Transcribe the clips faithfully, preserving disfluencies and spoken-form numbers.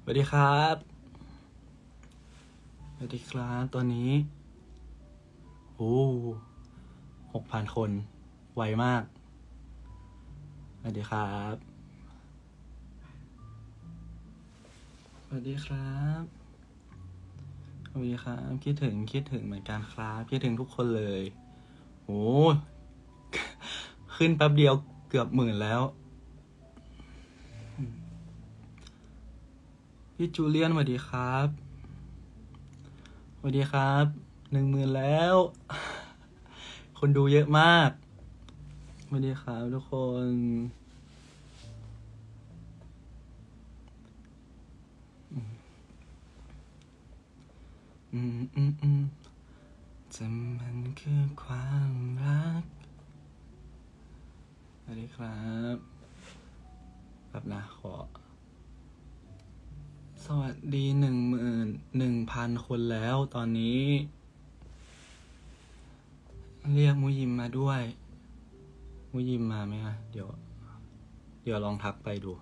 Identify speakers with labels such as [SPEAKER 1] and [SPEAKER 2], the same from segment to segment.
[SPEAKER 1] วัสดีครับสวัสดีครับตอนนี้โอ้หกพันคนไวมากสวัสดีครับสวัสดีครับสวัสดีครับคิดถึงคิดถึงเหมือนกันครับคิดถึงทุกคนเลยโอ้ขึ้นแป๊บเดียวเกือบหมื่นแล้วพี่จูเลียนสวัสดีครับสวัสดีครับหนึ่งหมื่นแล้วคนดูเยอะมากสวัสดีครับทุกคนอืมอืมอืมจะมันคือความรักสวัสดีครับแบบนะขอสวัสดีหนึ่งหมื่นหนึ่งพันคนแล้วตอนนี้เรียกมุยิมมาด้วยมุยิมมาไหมคะเดี๋ยวเดี๋ยวลองทักไปดู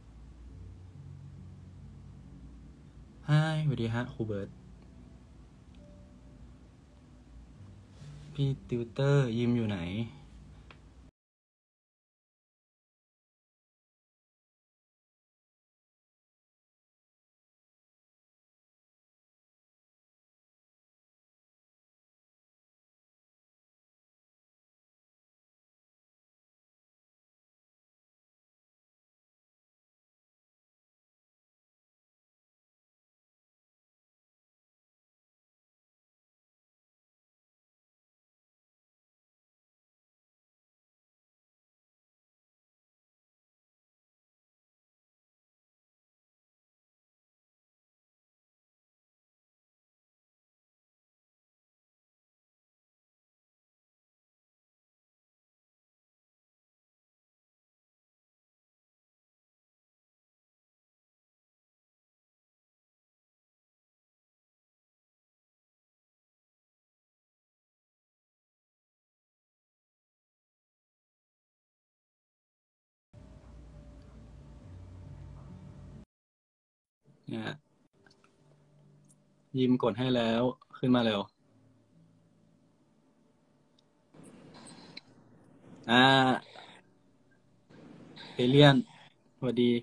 [SPEAKER 1] ฮายสวัสดีฮะครูเบิร์ตพี่ติวเตอร์ยิมอยู่ไหนเนี่ยยิมกดให้แล้วขึ้นมาเร็วอ่าเอเลียนสวัสดี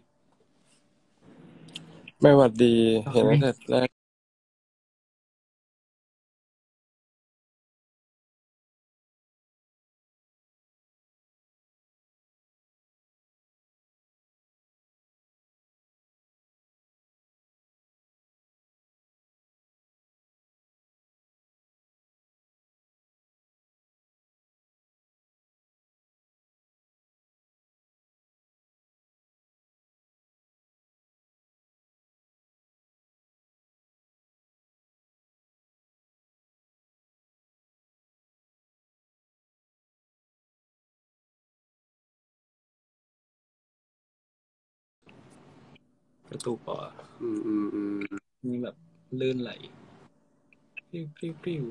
[SPEAKER 2] ไม่หวัดดี
[SPEAKER 1] โอ
[SPEAKER 2] เห็นตั้งแต่
[SPEAKER 1] เค
[SPEAKER 2] แรก
[SPEAKER 1] กระตุกป่ะ
[SPEAKER 2] อืมอืมอืม
[SPEAKER 1] นี่แบบลื่นไหลพริ้วพริ้วพริ้ว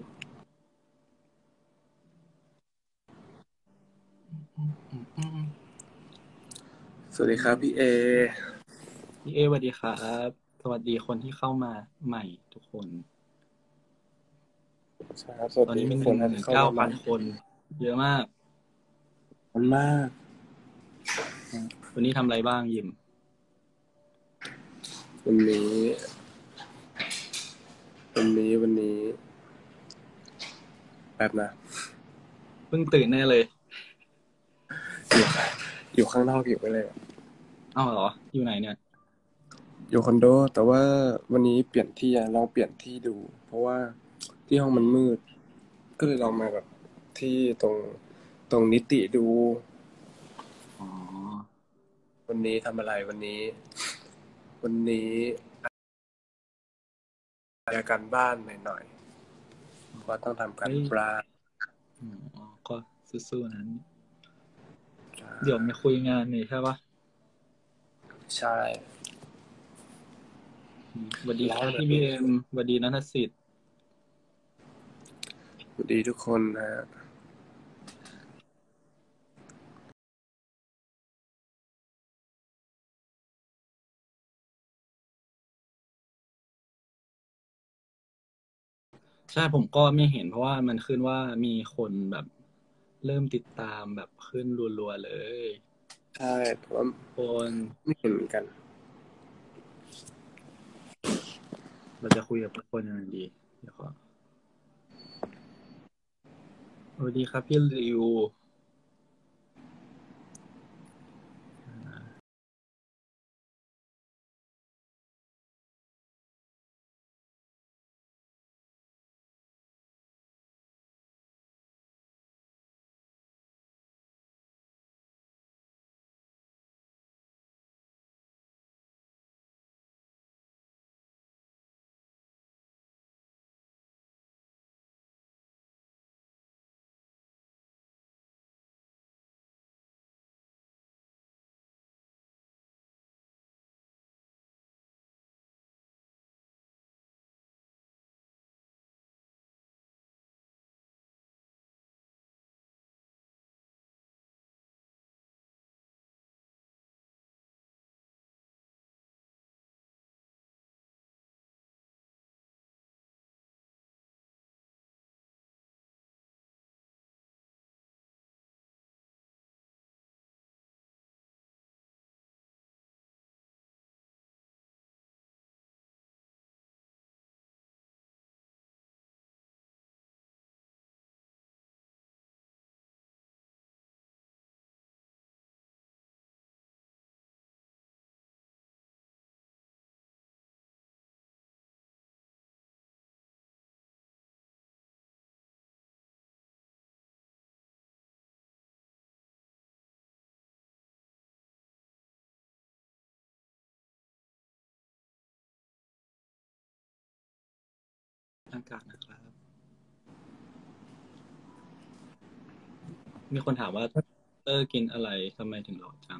[SPEAKER 1] อืมอืมอืม
[SPEAKER 2] สวัสดีครับพี่เอ
[SPEAKER 1] พี่เอสวัสดีครับสวัสดีคนที่เข้ามาใหม่ทุกคน
[SPEAKER 2] ใช่ครับสวั
[SPEAKER 1] ตอนนี้มี
[SPEAKER 2] สดีทุก
[SPEAKER 1] หนึ่งหมื่น
[SPEAKER 2] คนนะที่เข้า
[SPEAKER 1] เก้า
[SPEAKER 2] มาใหม่
[SPEAKER 1] พันคนเยอะมาก
[SPEAKER 2] มันมาก
[SPEAKER 1] วันนี้ทำอะไรบ้างยิม
[SPEAKER 2] วันนี้วันนี้วันนี้แป๊บนะ
[SPEAKER 1] เพิ่งตื่นแน่เลย
[SPEAKER 2] อยู่อยู่ข้างนอกอยู่ไปเลย
[SPEAKER 1] อ้าวเหรออยู่ไหนเนี่ย
[SPEAKER 2] อยู่คอนโดแต่ว่าวันนี้เปลี่ยนที่อะลองเปลี่ยนที่ดู เพราะว่าที่ห้องมันมืดก็เลยลองมาแบบที่ตรงตรงนิติดู
[SPEAKER 1] อ๋อ
[SPEAKER 2] วันนี้ทำอะไรวันนี้ วันนี้อาการบ้านหน่อยๆว่าต้องทำการ
[SPEAKER 1] เฮ้ย
[SPEAKER 2] บ้าน
[SPEAKER 1] อ๋อก็สู้ๆนั้นเดี๋ยวมีคุยงานนี่ใช่ปะ
[SPEAKER 2] ใช่
[SPEAKER 1] สวัสดีครับ
[SPEAKER 2] แล้วนะ
[SPEAKER 1] พี่บีเอ็มสวัสดีนัทสิทธิ์
[SPEAKER 2] สวัสดีทุกคนนะฮะ
[SPEAKER 1] ใช่ผมก็ไม่เห็นเพราะว่ามันขึ้นว่ามีคนแบบเริ่มติดตามแบบขึ้นรัวๆเลย
[SPEAKER 2] ใช่แต่ว่า
[SPEAKER 1] คน
[SPEAKER 2] ไม่เห็นเหมือนกัน
[SPEAKER 1] เราจะคุยกับทุกคนยังไงดีเดี๋ยวขอสวัสดีครับพี่ริวอากาศนะครับมีคนถามว่าเตอร์กินอะไรทำไมถึงหล่อจัง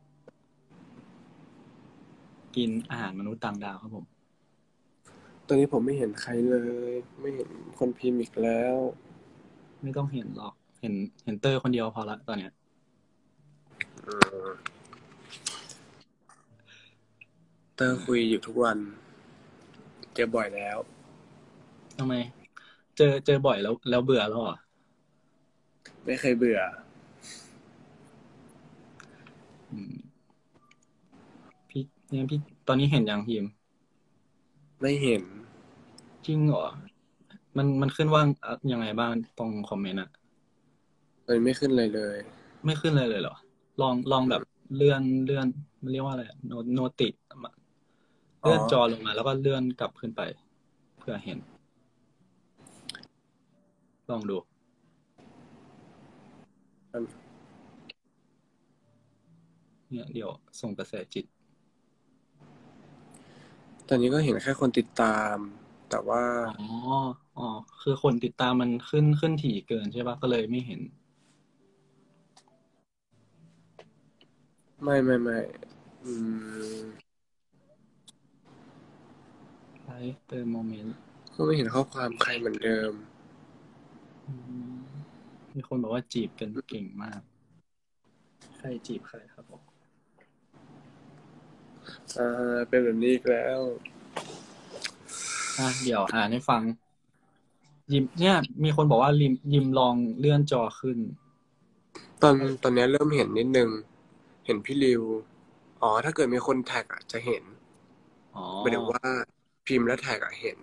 [SPEAKER 1] กินอาหารมนุษย์ต่างดาวครับผม
[SPEAKER 2] ตอนนี้ผมไม่เห็นใครเลย ไม่เห็นคนพิมพ์อีกแล้ว
[SPEAKER 1] ไม่ต้องเห็นหรอกเห็นเห็นเตอร์คนเดียวพอละตอนเนี้ย
[SPEAKER 2] เตอร์คุยอยู่ทุกวัน เจอบ่อยแล้ว
[SPEAKER 1] ทำไมเจอเจอบ่อยแล้วแล้วเบื่อแล้วเหรอ
[SPEAKER 2] ไม่เคยเบื่อ
[SPEAKER 1] อืมพี่เนี่ยพี่ตอนนี้เห็นยังพิมพ์
[SPEAKER 2] ไม่เห็น
[SPEAKER 1] จริงเหรอมันมันขึ้นว่าอ่ะยังไงบ้างตรงคอมเมนต์อะ
[SPEAKER 2] เลยไม่ขึ้นเลยเลย
[SPEAKER 1] ไม่ขึ้นเลยเลยเหรอลองลองแบบเลื่อนเลื่อนมันเรียกว่าอะไรโนโนติ
[SPEAKER 2] อ๋อ
[SPEAKER 1] เลื่อนจอลงมาแล้วก็เลื่อนกลับขึ้นไปเพื่อเห็นลองดูเนี่ยเดี๋ยวส่งกระแสจิต
[SPEAKER 2] ตอนนี้ก็เห็นแค่คนติดตาม แต่ว่า
[SPEAKER 1] อ๋ออ๋อคือคนติดตามมันขึ้นขึ้นถี่เกินใช่ปะก็เลยไม่เห็น
[SPEAKER 2] ไม่ไม่ไม่อืม
[SPEAKER 1] ไลฟ์เติมโมเมนต์
[SPEAKER 2] ก็ไม่เห็นข้อความใครเหมือนเดิม
[SPEAKER 1] มีคนบอกว่าจีบกันเก่งมากใครจีบใครครับผม
[SPEAKER 2] อ่า เป็นแบบนี้อีกแล้ว
[SPEAKER 1] อ่ะเดี๋ยวอ่านให้ฟังยิมเนี่ยมีคนบอกว่าลิมยิมลองเลื่อนจอขึ้น
[SPEAKER 2] ตอนตอนนี้เริ่มเห็นนิดนึง เห็นพี่ริว อ๋อ ถ้าเกิดมีคนแท็กอ่ะจะเห็น
[SPEAKER 1] อ๋อ
[SPEAKER 2] หมายถึงว่าพิมพ์แล้วแท็กอ่ะเห็น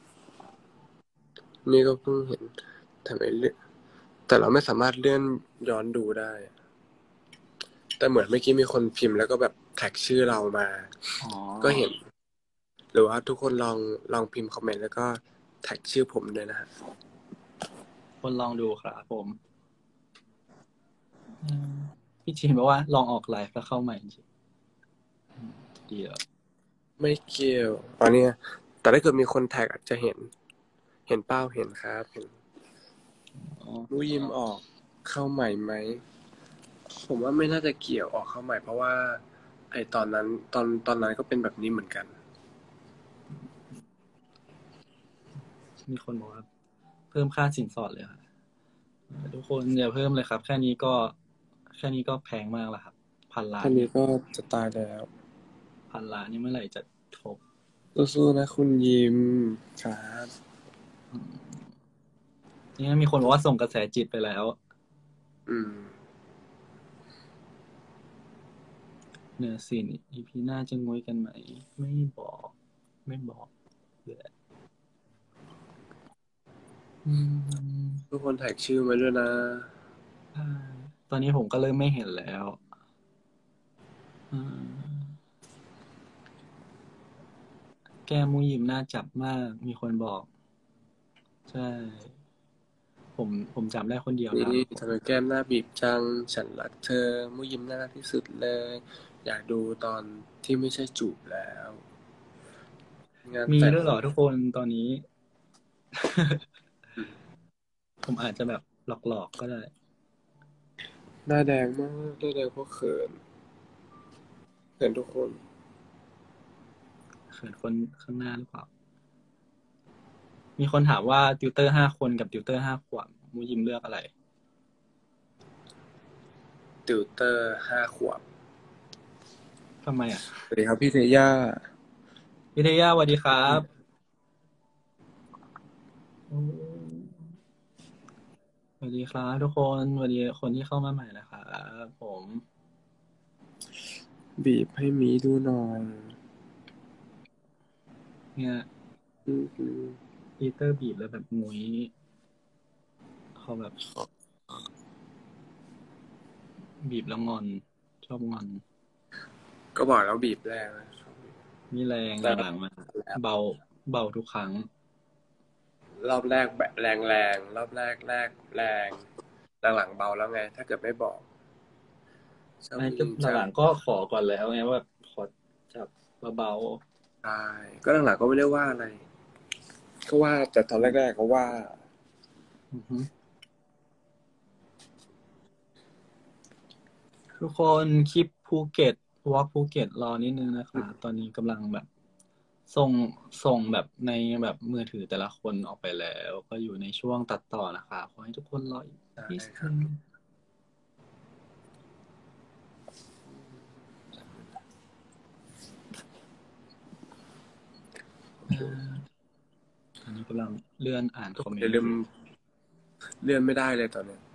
[SPEAKER 2] นี่ก็เพิ่งเห็นทำไมเลื่อนแต่เราไม่สามารถเลื่อนย้อนดูได้ แต่เหมือนเมื่อกี้มีคนพิมพ์แล้วก็แบบแท็กชื่อเรามา
[SPEAKER 1] อ๋อ
[SPEAKER 2] ก็เห็น หรือว่าทุกคนลองลองพิมพ์คอมเมนต์แล้วก็แท็กชื่อผมด้วยนะฮะ
[SPEAKER 1] คนลองดูครับผมอืมพี่จีนบอกว่าลองออกไลฟ์แล้วเข้าใหม่จริงอืมดีแล้ว
[SPEAKER 2] ไม่เกี่ยวอ๋อเนี่ยแต่ถ้าเกิดมีคนแท็กอาจจะเห็น เห็นเป้าเห็นครับเห็น
[SPEAKER 1] อ๋อ
[SPEAKER 2] รู้ยิมออกเข้าใหม่ไหม ผมว่าไม่น่าจะเกี่ยวออกเข้าใหม่เพราะว่าไอตอนนั้นตอนตอนนั้นก็เป็นแบบนี้เหมือนกัน
[SPEAKER 1] มีคนบอกว่าเพิ่มค่าสินสอดเลยค่ะทุกคนอย่าเพิ่มเลยครับแค่นี้ก็แค่นี้ก็แพงมากแล้วครับพันล้านเนี่ย
[SPEAKER 2] ท่านนี้ก็จะตายแล้ว
[SPEAKER 1] พันล้านนี่เมื่อไหร่จะทบ
[SPEAKER 2] สู้ๆนะคุณยิมครับ
[SPEAKER 1] นี่มีคนบอกว่าส่งกระแสจิตไปแล้ว
[SPEAKER 2] อืม
[SPEAKER 1] เหนือสินอีพีหน้าจะงวยกันไหม ไม่บอก ไม่บอกเลยอืม
[SPEAKER 2] ทุกคนแท็กชื่อมาด้วยนะ
[SPEAKER 1] ใช่ตอนนี้ผมก็เริ่มไม่เห็นแล้วอืมแก้มมุยิมน่าจับมาก มีคนบอก ใช่ ผมผมจำได้คนเดียว
[SPEAKER 2] นี่
[SPEAKER 1] นะครับทุกคน
[SPEAKER 2] ทำไมแก้มหน้าบีบจัง ฉันรักเธอมุยิ้มน่ารักที่สุดเลย อยากดูตอนที่ไม่ใช่จูบแล้ว งาน
[SPEAKER 1] มี
[SPEAKER 2] แต่ง
[SPEAKER 1] ด้วยเหรอทุกคนตอนนี้
[SPEAKER 2] อืม
[SPEAKER 1] ผมอาจจะแบบหลอกๆก็ได้
[SPEAKER 2] หน้าแดงมากหน้าแดงเพราะเขินเขินทุกคน
[SPEAKER 1] เขินคนข้างหน้าหรือเปล่า มีคนถามว่าติวเตอร์ห้าคนกับติวเตอร์ห้าขวบมูยิมเลือกอะไร
[SPEAKER 2] ติวเตอร์ห้าขวบ
[SPEAKER 1] ทำไมอ่ะ
[SPEAKER 2] สวัสดีครับพี่เทย่า
[SPEAKER 1] วิทยาสวัสดีครับสวัสดีครับทุกคนสวัสดีคนที่เข้ามาใหม่นะครับผม
[SPEAKER 2] บีบให้มีดูหน่อย
[SPEAKER 1] เนี่ย
[SPEAKER 2] อืมอืม
[SPEAKER 1] ปีเตอร์บีบแล้วแบบงุ้ยเขาแบบบีบแล้วงอน ชอบงอน
[SPEAKER 2] ก็บอกแล้วบีบแรงนะชอบบีบ
[SPEAKER 1] มีแรง
[SPEAKER 2] แต่
[SPEAKER 1] หลังๆมาเบาเบาทุกครั้ง
[SPEAKER 2] รอบแรกแบบแรงแรงรอบแรกแรกแรงหลังๆเบาแล้วไง ถ้าเกิดไม่บอกชอบ
[SPEAKER 1] ไอ้
[SPEAKER 2] จริงจัง
[SPEAKER 1] หลังๆก็ขอก่อนแล้วไงว่าแบบขอจับเบา
[SPEAKER 2] ใช่ก็หลังๆก็ไม่ได้ว่าอะไร ก็ว่าแต่ตอนแรกๆก็ว่า
[SPEAKER 1] ๆอือฮึทุกคนคลิปภูเก็ตวอล์กภูเก็ตรอนิดนึงนะคะตอนนี้กำลังแบบส่งส่งแบบในแบบมือถือแต่ละคนออกไปแล้ว ก็อยู่ในช่วงตัดต่อนะคะขอให้ทุกคนรออีก
[SPEAKER 2] ใช่
[SPEAKER 1] นิด
[SPEAKER 2] ครับ
[SPEAKER 1] นึงอ่าตอนนี้กำลังเลื่อนอ่าน
[SPEAKER 2] ทุก
[SPEAKER 1] คอมเมน
[SPEAKER 2] คนอย่าลืม
[SPEAKER 1] ต์อยู่
[SPEAKER 2] เลื่อนไม่ได้เลยตอนเนี้ย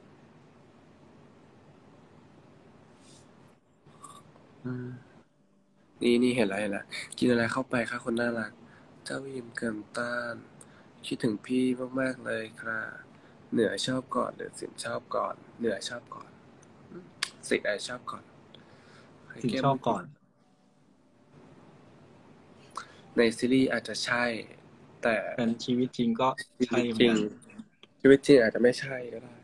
[SPEAKER 1] อ่า
[SPEAKER 2] นี่นี่เห็นแล้วเห็นแล้วกินอะไรเข้าไปคะคนน่ารัก เจ้ายิมเกินต้าน คิดถึงพี่มากๆเลยค่ะเหนือชอบก่อนหรือสินชอบก่อน เหนือชอบก่อนอืมสิอะไรชอบก่อนให้
[SPEAKER 1] สิน
[SPEAKER 2] แก้มมุก
[SPEAKER 1] ชอบก่อน
[SPEAKER 2] ในซีรีส์อาจจะใช่ แต่
[SPEAKER 1] แต่ในชีวิตจริงก็
[SPEAKER 2] ชี
[SPEAKER 1] ใช่
[SPEAKER 2] วิตจริง
[SPEAKER 1] เหมือนกัน
[SPEAKER 2] ชีวิตจริงอาจจะไม่ใช่ก็ได้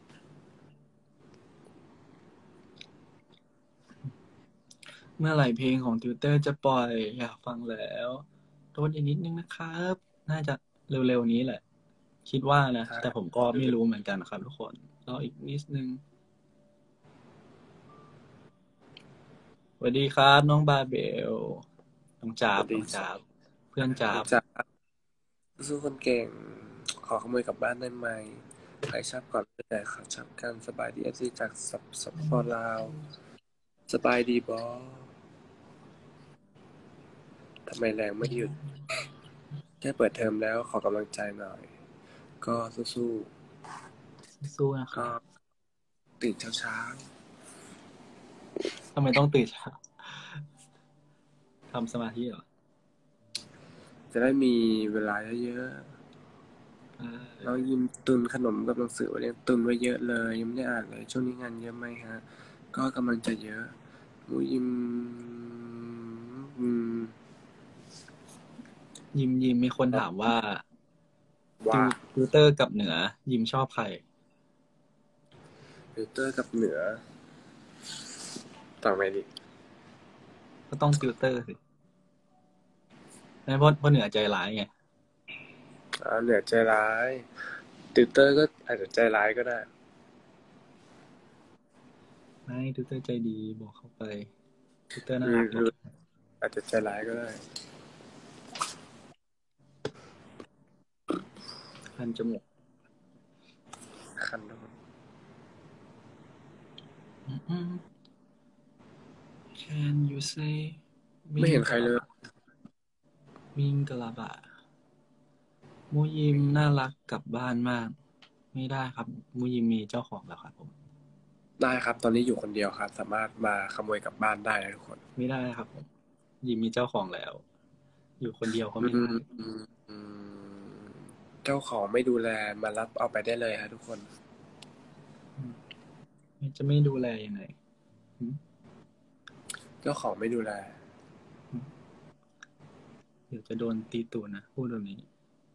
[SPEAKER 1] เมื่อไหร่เพลงของติวเตอร์จะปล่อยอยากฟังแล้วโทษอีกนิดนึงนะครับ น่าจะเร็วๆนี้แหละ คิดว่านะ
[SPEAKER 2] ใช่
[SPEAKER 1] แต่ผมก็ไม่รู้เหมือนกันครับทุกคนรออีกนิดนึงสวัสดีครับน้องบาเบลน้องจา
[SPEAKER 2] สวัสดี
[SPEAKER 1] บน้องจา
[SPEAKER 2] จ้ะ
[SPEAKER 1] บเพื่อนจาบ
[SPEAKER 2] น้องจ๋าสู้คนเก่ง ขอขโมยกลับบ้านได้ไหมใครชอบก่อนไม่ได้ขอชอบกันสบายดีเอฟซีจากสับสับฟอร์ลาวสบายดีบอทำไมแรงไม่หยุดแค่เปิดเทอมแล้วขอกำลังใจหน่อย ก็สู้
[SPEAKER 1] สู้ๆนะ
[SPEAKER 2] ๆก็
[SPEAKER 1] ครับ
[SPEAKER 2] ตื่นเช้า
[SPEAKER 1] ทำไมต้องตื่นเช้าทำสมาธิเหรอ
[SPEAKER 2] ๆจะได้มีเวลาเยอะ
[SPEAKER 1] อ่
[SPEAKER 2] ๆน้อง
[SPEAKER 1] า
[SPEAKER 2] ยิมตุนขนมกับหนังสือไว้เนี่ยตุนไว้เยอะเลยยังไม่ได้อ่านเลยช่วงนี้งานเยอะไหมฮะก็กำลังจะเยอะมูยิมอืม
[SPEAKER 1] ยิมยิมมีคนถามว่าติ
[SPEAKER 2] ว่า
[SPEAKER 1] วติวเตอร์กับเหนือยิมชอบใคร
[SPEAKER 2] ฟิลเตอร์กับเหนือต่างไปดิ
[SPEAKER 1] ก็ต้องติวเตอร์สิไม่เพราะเพราะเหนือใจร้ายไง
[SPEAKER 2] อ่าเหนือใจร้ายติวเตอร์ก็อาจจะใจร้ายก็ได้
[SPEAKER 1] ไม่ติวเตอร์ใจดีบอกเข้าไปติวเตอร์น่า
[SPEAKER 2] หรือ
[SPEAKER 1] รักหมด
[SPEAKER 2] หรืออาจจะใจร้ายก็ได้
[SPEAKER 1] คันจมูก
[SPEAKER 2] คันทุกคน
[SPEAKER 1] Can you say
[SPEAKER 2] ไม่เห็นใครเลย
[SPEAKER 1] มิงกะลาบะมูยิมน่ารักกลับบ้านมากไม่ได้ครับมูยิมมีเจ้าของแล้วครับผม
[SPEAKER 2] ได้ครับตอนนี้อยู่คนเดียวครับ สามารถมาขโมยกลับบ้านได้นะทุกคน
[SPEAKER 1] ไม่ได้ครับผมยิมมีเจ้าของแล้ว อยู่คนเดียวก็
[SPEAKER 2] อื
[SPEAKER 1] ไม่ได้
[SPEAKER 2] มอืมอืมเจ้าของไม่ดูแลมารับเอาไปได้เลยครับทุกคน
[SPEAKER 1] อืมจะไม่ดูแลยังไงอืม
[SPEAKER 2] เจ้าของไม่ดูแล
[SPEAKER 1] อืมเดี๋ยวจะโดนตีตูนนะพูดแบบนี้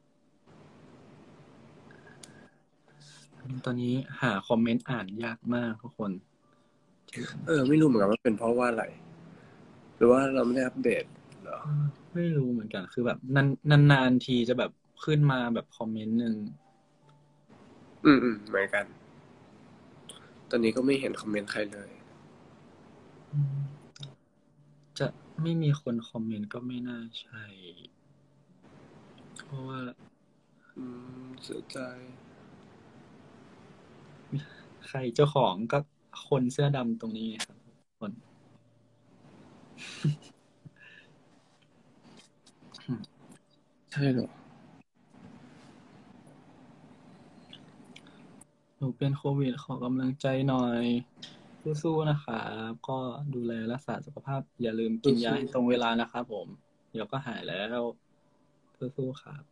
[SPEAKER 1] ตอนนี้หาคอมเมนต์อ่านยากมากทุกคนที่
[SPEAKER 2] เออไม่รู้เหมือนกันว่าเป็นเพราะว่าอะไรหรือว่าเราไม่ได้อัปเดตเหรอ
[SPEAKER 1] เออไม่รู้เหมือนกันคือแบบนานนานๆทีจะแบบขึ้นมาแบบคอมเมนต์หนึ่ง
[SPEAKER 2] อืมอืมเหมือนกัน ตอนนี้ก็ไม่เห็นคอมเมนต์ใครเลย
[SPEAKER 1] อืมจะไม่มีคนคอมเมนต์ก็ไม่น่าใช่เพราะว่า
[SPEAKER 2] อืมเสียใจ
[SPEAKER 1] ใครเจ้าของก็คนเสื้อดำตรงนี้ไงครับคน
[SPEAKER 2] ใช่เหรอ
[SPEAKER 1] หนูเป็นโควิดขอกำลังใจหน่อยสู้ๆนะครับก็ดูแลรักษาสุขภาพอย่าลืมกินยา
[SPEAKER 2] สู้
[SPEAKER 1] ให้ตรงเวลานะครับผมเดี๋ยวก็หายแล้วสู้ๆครับ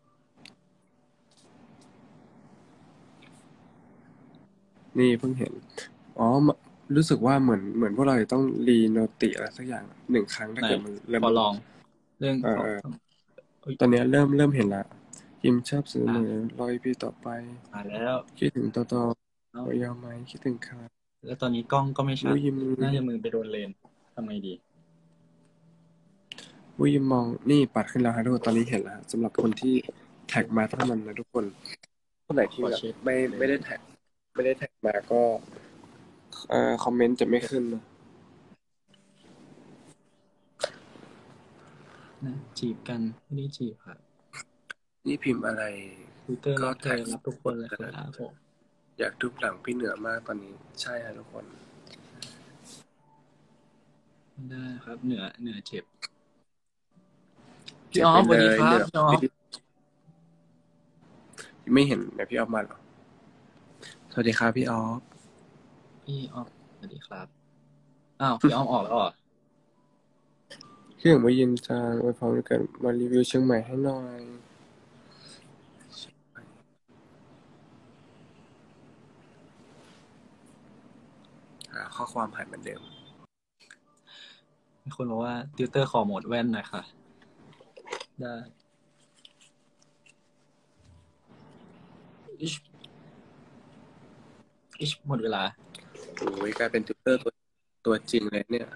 [SPEAKER 2] ๆนี่เพิ่งเห็นอ๋อมรู้สึกว่าเหมือนเหมือนพวกเราจะต้องรีโนติอะไรสักอย่างหนึ่งครั้งถ้า
[SPEAKER 1] ไหน
[SPEAKER 2] เกิดมันเริ่ม
[SPEAKER 1] ขอลองเรื่อง
[SPEAKER 2] เออเออ
[SPEAKER 1] สองสองเอ้ย
[SPEAKER 2] ตอนเนี้ยเริ่มเริ่มเห็นละยิมชอบซื้อ
[SPEAKER 1] อ่ะ
[SPEAKER 2] มือรอยพี่ต่อไป
[SPEAKER 1] มาแล้ว
[SPEAKER 2] คิดถึงต่อต่อ
[SPEAKER 1] เนาะ
[SPEAKER 2] ขอยาวไหมคิดถึงค่ะ
[SPEAKER 1] แล้วตอนนี้กล้องก็ไม่ชัด
[SPEAKER 2] วุ้ยยิม
[SPEAKER 1] น่าจะมือไปโดนเลนทำไงดี
[SPEAKER 2] วุ้ยยิมมองนี่ปัดขึ้นแล้วฮะทุกคนตอนนี้เห็นแล้วสำหรับคนที่แท็กมาเท่านั้นนะทุกคนคนไหนที่แบบ
[SPEAKER 1] ขอเช็ค
[SPEAKER 2] ไม่
[SPEAKER 1] เลย
[SPEAKER 2] ไม่ได้แท็กไม่ได้แท็กมาก็เอ่อคอมเมนต์จะไม่ขึ้นนะ
[SPEAKER 1] นะจีบกันไม่ได้จีบครับ
[SPEAKER 2] นี่พิมพ์อะไร
[SPEAKER 1] ทวิตเตอร์
[SPEAKER 2] ก็
[SPEAKER 1] รับเธ
[SPEAKER 2] แท็ก
[SPEAKER 1] อรับทุกคนเลยครับผม
[SPEAKER 2] อยากทุบหลังพี่เหนือมากตอนนี้ใช่ฮะทุกคน
[SPEAKER 1] ไม่ได้ครับเหนือเหนือเจ็บพี่
[SPEAKER 2] เจ็บไป
[SPEAKER 1] ออฟสวัสดี
[SPEAKER 2] เลยเหนือ
[SPEAKER 1] ครับพี่ออฟ
[SPEAKER 2] ไม่เห็นเดี๋ยวพี่ออฟมาหรอสวัสดีครับพี่ออฟ
[SPEAKER 1] พี่ออฟสวัสดีครับอ้าวพี่ออฟออกแล้วเหรอ
[SPEAKER 2] พี่ถึงมายินจางอวยพรวันเกิดมารีวิวเชียงใหม่ให้หน่อยอ่าข้อความหายเหมือนเดิม
[SPEAKER 1] มีคนบอกว่าติวเตอร์ขอโหมดแว่นหน่อยค่ะได้อิชอิชหมดเวลา
[SPEAKER 2] โอ้ยกลายเป็นติวเตอร์ตัวตัวจริงเลยเนี่ย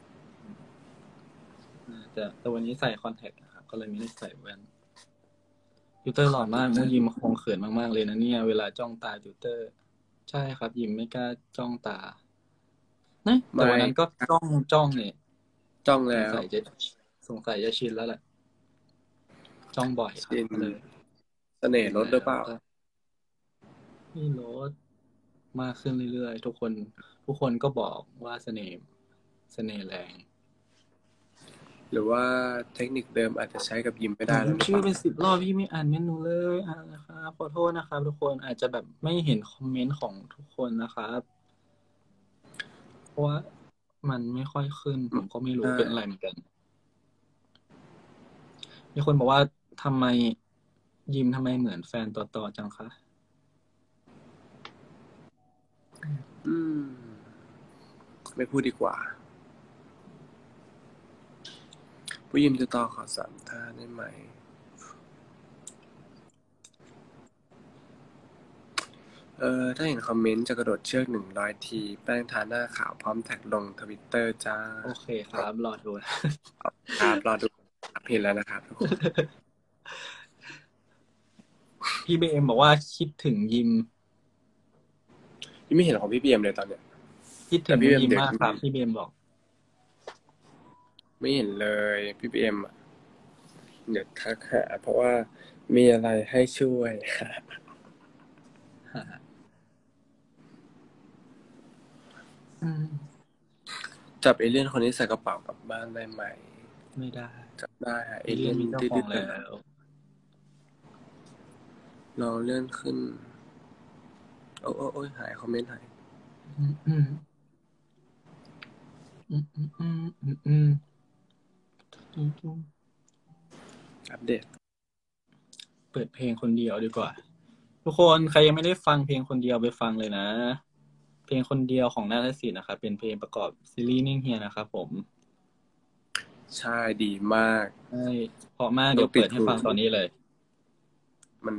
[SPEAKER 1] อ่าแต่แต่วันนี้ใส่คอนแทคนะครับก็เลยไม่ได้ใส่แว่นติวเตอร์หล่อมากมู
[SPEAKER 2] คอนเตอร์
[SPEAKER 1] ยิมคงเขินมากๆเลยนะเนี่ยเวลาจ้องตาติวเตอร์ใช่ครับยิมไม่กล้าจ้องตานะแต่
[SPEAKER 2] ไม่
[SPEAKER 1] วันนั้นก็จ้องจ้องเนี่ย
[SPEAKER 2] จ้องแล้ว
[SPEAKER 1] สงสัยจะสงสัยจะชินแล้วแหละจ้องบ่อยครับ
[SPEAKER 2] ชิน
[SPEAKER 1] ก็เลย
[SPEAKER 2] เสน่ห์
[SPEAKER 1] ชิน
[SPEAKER 2] ลดหรือเปล่า
[SPEAKER 1] แล้วก็ พี่โรสมากขึ้นเรื่อยๆทุกคนทุกคนก็บอกว่าเสน่ห์เสน่ห์แรง
[SPEAKER 2] หรือว่าเทคนิคเดิมอาจจะใช้กับยิมไม่
[SPEAKER 1] หนู
[SPEAKER 2] ได้แล้วหรือเปล่า
[SPEAKER 1] พิมพ์ชื่อเป็นสิบรอบพี่ไม่อ่านเมนูเลยอ่านนะครับขอโทษนะครับทุกคนอาจจะแบบไม่เห็นคอมเมนต์ของทุกคนนะครับเพราะว่ามันไม่ค่อยขึ้นผมก็ไม่รู้
[SPEAKER 2] ใช่
[SPEAKER 1] เป็นอะไรเหมือนกันมีคนบอกว่าทำไมยิมทำไมเหมือนแฟนตัวต่อจังคะ
[SPEAKER 2] อืมไม่พูดดีกว่าผู้ยิมจะต่อขอสามท่าได้ไหม เออถ้าเห็นคอมเมนต์จะกระโดดเชือกหนึ่งร้อยทีแป้งทาหน้าขาวพร้อมแท็กลงทวิตเตอร์จ้า
[SPEAKER 1] โอเคครับรอดูนะ
[SPEAKER 2] ครับรอดูครับเห็นแล้วนะครับทุกคน
[SPEAKER 1] พี่เบมบอกว่าคิดถึงยิม
[SPEAKER 2] ยังไม่เห็นของพี่เบียมเลยตอนเนี้ย
[SPEAKER 1] คิดถึ
[SPEAKER 2] แต่พี่เบียม
[SPEAKER 1] งมูยิม
[SPEAKER 2] เดี๋ยวจะมี
[SPEAKER 1] มากครับพี่เบมบอก
[SPEAKER 2] ไม่เห็นเลยพี่เบียมอะเดี๋ยวทักหาเพราะว่ามีอะไรให้ช่วย
[SPEAKER 1] อืม
[SPEAKER 2] จับเอเลี่ยนคนนี้ใส่กระเป๋ากลับบ้านได้ไหม
[SPEAKER 1] ไม่ได้
[SPEAKER 2] จับได้ฮะเอ
[SPEAKER 1] เอเลี่
[SPEAKER 2] เลี่ยน
[SPEAKER 1] ยนมีเจ้าข
[SPEAKER 2] ดื้
[SPEAKER 1] องแล้
[SPEAKER 2] อ
[SPEAKER 1] ว
[SPEAKER 2] ๆลองเลื่อนขึ้นโอ้โอ้โอ้ยหายคอมเมนต์หาย
[SPEAKER 1] อืมอืมอืมอืมอืมอืมอืมอืม
[SPEAKER 2] อัปเดต
[SPEAKER 1] เปิดเพลงคนเดียวดีกว่า ทุกคนใครยังไม่ได้ฟังเพลงคนเดียวไปฟังเลยนะ เพลงคนเดียวของนาฏศิลป์นะครับเป็นเพลงประกอบซีรีส์นิ่งเฮียนะครับผม
[SPEAKER 2] ใช่ดีมาก
[SPEAKER 1] ใช่เพราะมาก
[SPEAKER 2] ต้องติด
[SPEAKER 1] เดี๋ยวเปิดให้ฟังตอนนี้เลย
[SPEAKER 2] มัน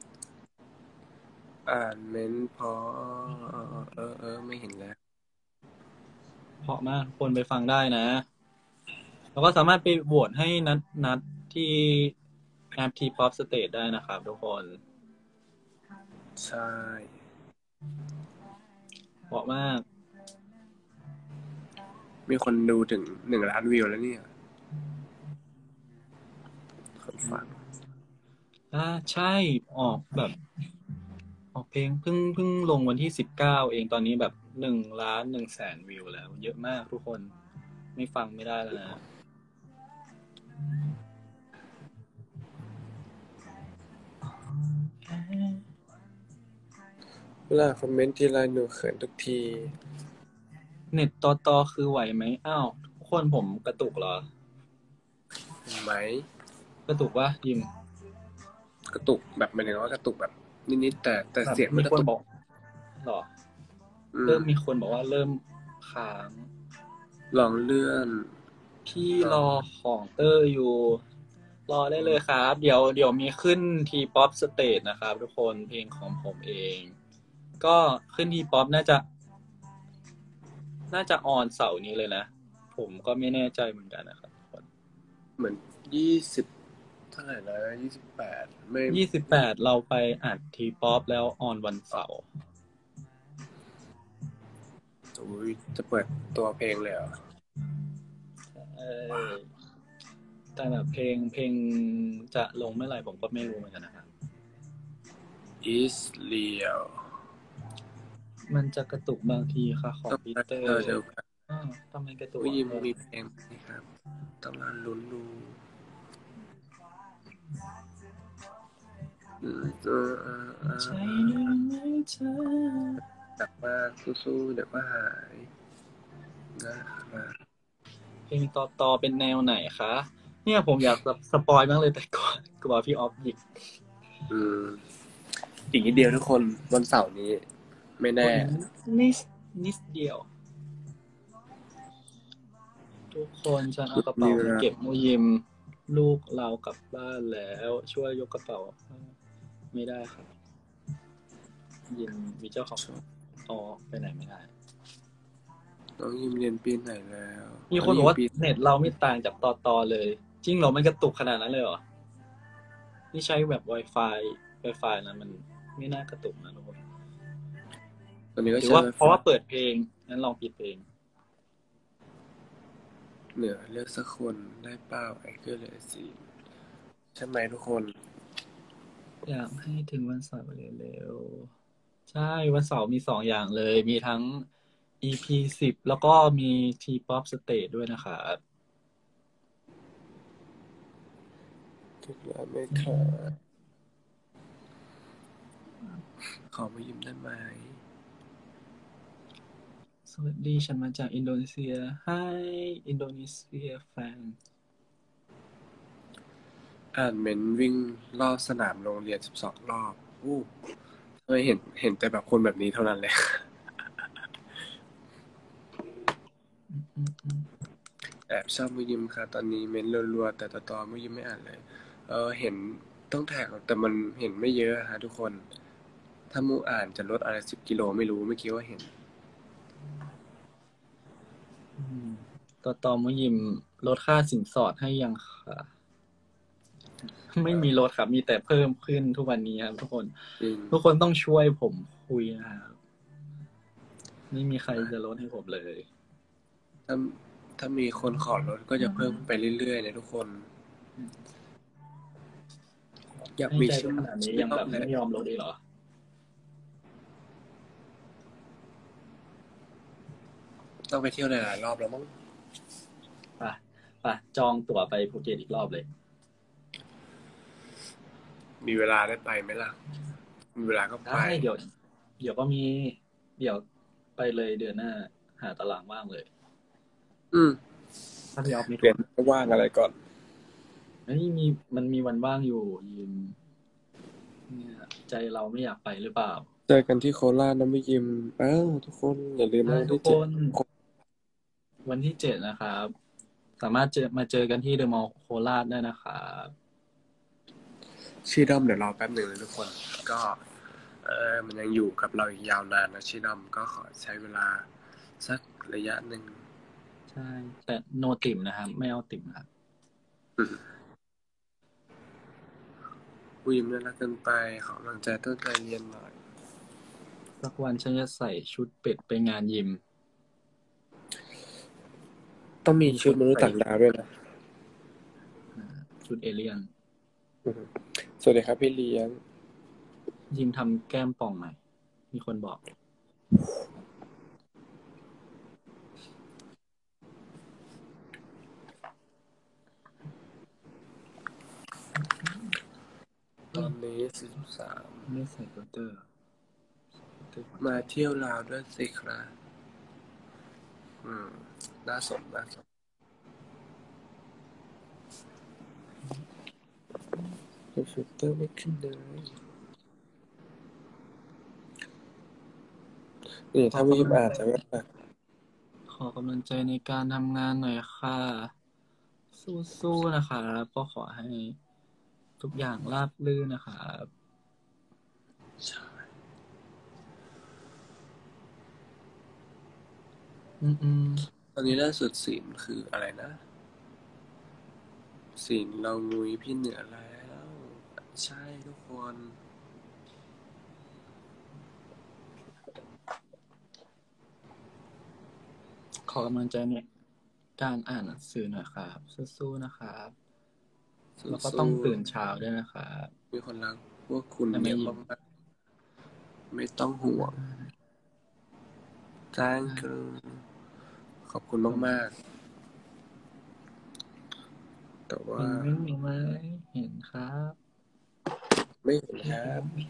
[SPEAKER 2] อ่านเม้นต์พอเออเออเออไม่เห็นแล้ว
[SPEAKER 1] เพราะมากทุกคนไปฟังได้นะ แล้วก็สามารถไปโหวตให้นัดนัดที่แอป T-pop Stage ได้นะครับทุกคน
[SPEAKER 2] ใช่
[SPEAKER 1] เพราะมาก
[SPEAKER 2] มีคนดูถึงหนึ่งล้านวิวแล้วเนี่ย คนฟัง
[SPEAKER 1] อ่าใช่ออกแบบออกเพลงเพิ่งเพิ่งลงวันที่สิบเก้าเองตอนนี้แบบหนึ่งล้านหนึ่งแสนวิวแล้ว เยอะมากทุกคนไม่ฟังไม่ได้แล้วนะ
[SPEAKER 2] เวลาคอมเมนต์ทีไรหนูเขินทุกที
[SPEAKER 1] เน็ตต่อต่อคือไหวไหมอ้าวทุกคนผมกระตุกเหรอ
[SPEAKER 2] เห็นไหม
[SPEAKER 1] กระตุกวะยิม
[SPEAKER 2] กระตุกแบบหมายถึงว่ากระตุกแบบนิดๆแต่แต่
[SPEAKER 1] แบบ
[SPEAKER 2] เสียงไม่กระตุก
[SPEAKER 1] มีคนบอกหรอ
[SPEAKER 2] อืม
[SPEAKER 1] เริ่มมีคนบอกว่าเริ่มค้าง
[SPEAKER 2] ลองเลื่อน
[SPEAKER 1] พี่
[SPEAKER 2] ลอง
[SPEAKER 1] รอของเตอร์อยู่ รอได้เลยครับ เดี๋ยวเดี๋ยวมีขึ้นทีป๊อปสเตจนะครับทุกคนเพลงของผมเอง ก็ขึ้นทีป๊อปน่าจะ น่าจะออนเสาร์นี้เลยนะ ผมก็ไม่แน่ใจเหมือนกันนะครับทุกคน
[SPEAKER 2] เหมือนยี่สิบเท่าไหร่นะยี่สิบแปดไม่
[SPEAKER 1] ยี่สิบแปดเราไปอัดทีป๊อปแล้วออนวันเสาร์
[SPEAKER 2] อุ้ยจะเปิดตัวเพลงเลยเหรอ
[SPEAKER 1] เออแต่แบบเพลงเพลงจะลงเมื่อไหร่ผมก็ไม่รู้เหมือนกันนะครับ
[SPEAKER 2] is real
[SPEAKER 1] มันจะกระตุกบางทีค่ะของ
[SPEAKER 2] ต้อง
[SPEAKER 1] พี
[SPEAKER 2] รัก
[SPEAKER 1] เตอ
[SPEAKER 2] เธ
[SPEAKER 1] ร์
[SPEAKER 2] อเดียวกัน
[SPEAKER 1] อ้าวทำไมกระตุก
[SPEAKER 2] ผู้
[SPEAKER 1] อ่ะ
[SPEAKER 2] ยิม
[SPEAKER 1] เออ
[SPEAKER 2] มีเพลงไหมครับ ต้องรอลุ้นดูอืมเออเออเออ
[SPEAKER 1] ใช่ได้ไหมเธอ
[SPEAKER 2] กลับมาสู้ๆเดี๋ยวก็หายนะครับ
[SPEAKER 1] เพลงต่อต่อเป็นแนวไหนคะ เนี่ยผมอยากสปอยบ้างเลยแต่ก่อนกลัวพี่ออฟหยิก
[SPEAKER 2] อืมอีกนิดเดียวทุกคนวันเสาร์นี้ ไม่แน่
[SPEAKER 1] นิดนิดเดียว ทุกคนฉันเอากระเป๋ามาเก็บมูยิม ลูกเรากลับบ้านแล้วช่วยยกกระเป๋าไม่ได้ครับยิมมีเจ้าของอ๋อไปไหนไม่ได้
[SPEAKER 2] น้องยิมเรียนปีไหนแล้ว
[SPEAKER 1] มีคนบอกว่า
[SPEAKER 2] ปี
[SPEAKER 1] เน็ตเราไม่ต่างจากต่อต่อเลย จริงเหรอมันกระตุกขนาดนั้นเลยเหรอ นี่ใช้แบบ Wi-Fi Wi-Fi นะมันไม่น่ากระตุกนะทุกคน
[SPEAKER 2] ตอนนี้ก็
[SPEAKER 1] หรือ
[SPEAKER 2] ใช้
[SPEAKER 1] ว่า
[SPEAKER 2] Wi-Fi
[SPEAKER 1] เพราะว่าเปิดเพลงงั้นลองปิดเพลง
[SPEAKER 2] เหนือเลือกสักคนได้เป้าไอเกอร์เลยสิใช่ไหมทุกคน
[SPEAKER 1] อยากให้ถึงวันเสาร์เร็วๆใช่วันเสาร์มีสองอย่างเลย มีทั้ง อี พี สิบแล้วก็มี T-pop Stage ด้วยนะครับ
[SPEAKER 2] ทุกแล้วไม่ค่ะขอมายิ้มได้ไหม
[SPEAKER 1] สวัสดีฉันมาจากอินโดนีเซีย Hi อินโดนีเซียแฟน
[SPEAKER 2] อ่านเมนวิ่งรอบสนามโรงเรียนสิบสองรอบอู้เคยเห็นเห็นแต่แบบคนแบบนี้เท่านั้นเลย แอบชอบมุยิมค่ะ ตอนนี้เมนรัวๆแต่ต่อตอมุยิมไม่อ่านเลย เออเห็นต้องแท็กแต่มันเห็นไม่เยอะฮะทุกคน ถ้ามูอ่านจะลดอะไรสิบกิโลไม่รู้ไม่คิดว่าเห็น
[SPEAKER 1] ต่อต่อมุยิมลดค่าสินสอดให้ยังค่ะ ไม่มีลดครับ มีแต่เพิ่มขึ้นทุกวันนี้ครับทุกคน
[SPEAKER 2] จริง
[SPEAKER 1] ทุกคนต้องช่วยผมคุยนะครับ ไม่มีใครจะลดให้ผมเลย
[SPEAKER 2] ถ้าถ้ามีคนขอลดก็จะเพิ่มไปเรื่อยๆนะทุกคน อยาก
[SPEAKER 1] ให้
[SPEAKER 2] มี
[SPEAKER 1] ใจ
[SPEAKER 2] ชื่อ
[SPEAKER 1] ขนาดนี้ยังแบบไม่ยอมลดอีกเหรอ
[SPEAKER 2] ต้องไปเที่ยวหลายๆรอบแล้วมั้ง
[SPEAKER 1] ป่ะป่ะจองตั๋วไปภูเก็ตอีกรอบเลย
[SPEAKER 2] มีเวลาได้ไปไหมล่ะ มีเวลาก็ไป
[SPEAKER 1] ได้เดี๋ยวเดี๋ยวก็มี เดี๋ยวไปเลยเดือนหน้า หาตารางว่างเลย
[SPEAKER 2] อืม
[SPEAKER 1] ถ้าพี่ออฟมี
[SPEAKER 2] เรียนไม่ว่างอะไรก่อน
[SPEAKER 1] เฮ้ยมีมันมีวันว่างอยู่ยิมเนี่ยใจเราไม่อยากไปหรือเปล่า
[SPEAKER 2] เจอกันที่โคราชนะไม่ยิมอ้าวทุกคนอย่าลืมนะ
[SPEAKER 1] ใช่
[SPEAKER 2] วัน
[SPEAKER 1] ทุ
[SPEAKER 2] ที่
[SPEAKER 1] กค
[SPEAKER 2] เจ็ด
[SPEAKER 1] น วันที่เจ็ดนะครับ สามารถเจอมาเจอกันที่เดอะมอลล์โคราชได้นะครับ
[SPEAKER 2] ชีดอมเดี๋ยวรอแป๊บหนึ่งนะทุกคน ก็ เออมันยังอยู่กับเราอีกยาวนานนะชีดอมก็ขอใช้เวลาสักระยะหนึ่ง
[SPEAKER 1] ใช่ แต่โนติ่มนะครับ ไม่เอาติ่มนะครับ
[SPEAKER 2] วิมน่ารักเกินไปขอกำลังใจตั้งใจเรียนหน่อย
[SPEAKER 1] สักวันฉันจะใส่ชุดเป็ดไปงานยิม
[SPEAKER 2] ต้องมีชุดมนุษย์ต่างดาวด้วยนะ
[SPEAKER 1] ชุดเอเลี่ยน
[SPEAKER 2] อือฮึสวัสดีครับพี่เลี้ยง
[SPEAKER 1] ยิมทำแก้มป่องใหม่ มีคนบอก
[SPEAKER 2] ตอนนี้สิบสาม
[SPEAKER 1] ไม่ใส่โปสเตอร์
[SPEAKER 2] มาเที่ยวลาวด้วยสิครับอืมน่าสนน่าสนฟิลเตอร์ไม่ขึ้นเลยนี่ถ้าวิมอ่านจะว่า
[SPEAKER 1] ขอกำลังใจในการทำงานหน่อยค่ะ สู้ๆนะครับก็ขอให้ทุกอย่างราบรื่นนะครับ
[SPEAKER 2] ใช่
[SPEAKER 1] อืม
[SPEAKER 2] ตอนนี้ล่าสุดศีลคืออะไรนะศีลเรางุยพี่เหนือแล้ว ใช่ทุกคน
[SPEAKER 1] ๆขอกำลังใจเนี่ยการอ่านหนังสือหน่อยครับ สู้ๆนะครับ แล้วก็ต้องตื่นเช้าด้วยนะครับ
[SPEAKER 2] มีคนรักพวกคุณ
[SPEAKER 1] แต่ไม่
[SPEAKER 2] เยอะ
[SPEAKER 1] ยิ้ม
[SPEAKER 2] มากๆไม่ต้องห่วง thank you ขอบคุณมากๆ แต่ว่า
[SPEAKER 1] เห็นไหมเห็นครับ
[SPEAKER 2] ไม่เห็นครับ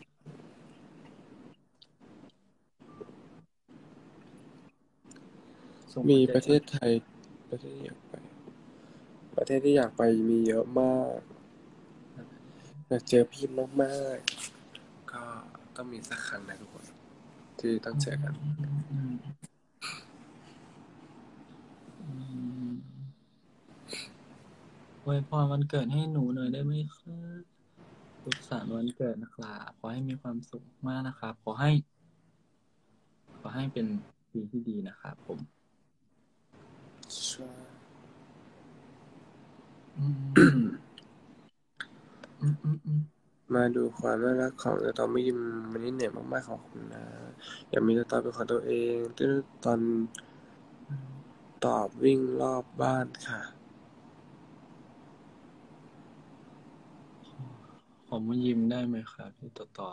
[SPEAKER 1] ส่ง
[SPEAKER 2] มี
[SPEAKER 1] หัวใจ
[SPEAKER 2] ประเทศไทย ประเทศที่อยากไป ประเทศที่อยากไปมีเยอะมากอยากเจอพี่มากๆ ก็ต้องมีสักครั้งนะทุกคน ที่ต้องเจอกัน
[SPEAKER 1] อืมอืมอวยพรวันเกิดให้หนูหน่อยได้ไหมครับสุขสันต์วันเกิดนะครับขอให้มีความสุขมากนะครับ ขอให้ ขอให้เป็นปีที่ดีนะครับผม
[SPEAKER 2] ใช่
[SPEAKER 1] อืมอืมอืมอืม
[SPEAKER 2] มาดูความน่ารักของตอนไม่ยิ้มวันนี้เหนื่อยมากๆขอบคุณนะ อยากมีตอนเป็นของตัวเองตื้อตอนตอบวิ่งรอบบ้านค่ะ
[SPEAKER 1] ขอมายิ้มได้ไหมครับที่ต่อต่อ